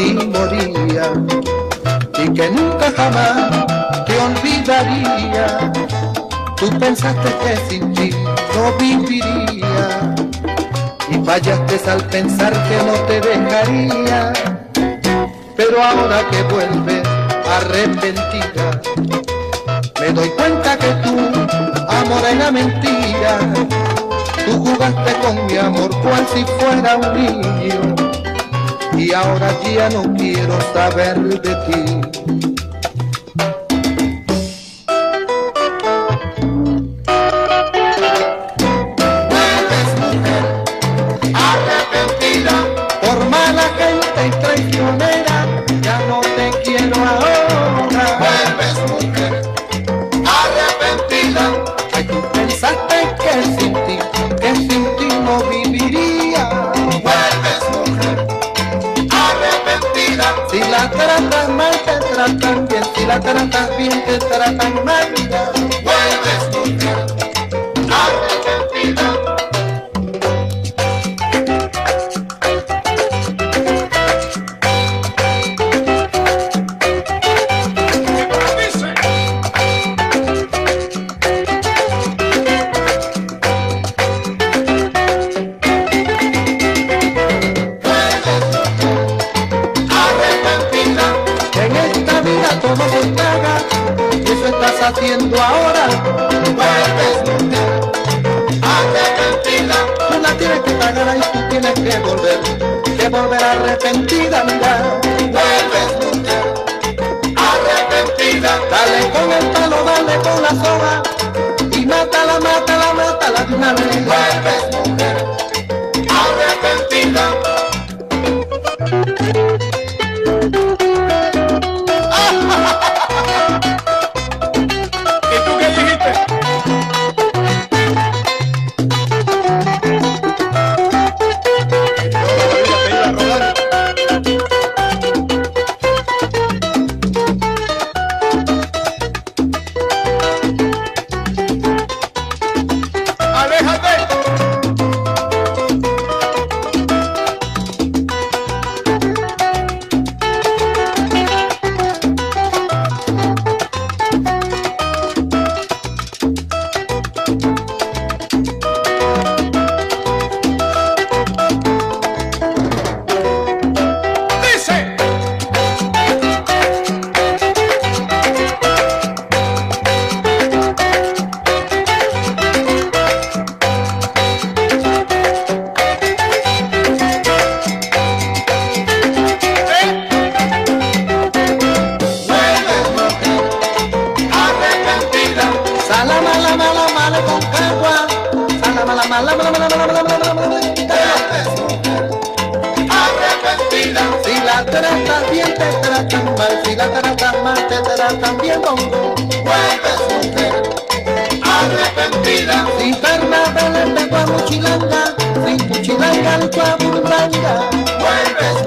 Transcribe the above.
ti moría y que nunca jamás te olvidaría. Tú pensaste que sin ti no viviría y fallaste al pensar que no te dejaría. Pero ahora que vuelves arrepentida, me doy cuenta que tu amor era mentira. Tú jugaste con mi amor cual si fuera un niño y ahora ya no quiero saber de ti. Vuelves mujer arrepentida por mala gente y traicionera, ya no te quiero ahora. Vuelves mujer arrepentida, ay, tú pensaste que sin ti no viviría. Vuelves mujer arrepentida, si la tratas mal te tratan bien, si la tratas bien te tratan mal. Vuelves mujer arrepentida. Todo se paga y eso estás haciendo ahora. Vuelves mujer arrepentida, tú la tienes que pagar y tú tienes que volver arrepentida, mira. Vuelves mujer arrepentida, dale con el palo, dale con la soga y mátala, mátala, mátala de una vez. Vuelves mujer arrepentida. Si la tratas bien te tratan mal, si la tratas mal te tratan bien, bongo. Vuelves mujer arrepentida, si Bernabé le pegó a Muchilanga, si Muchilanga le pegó a Burundanga. Vuelves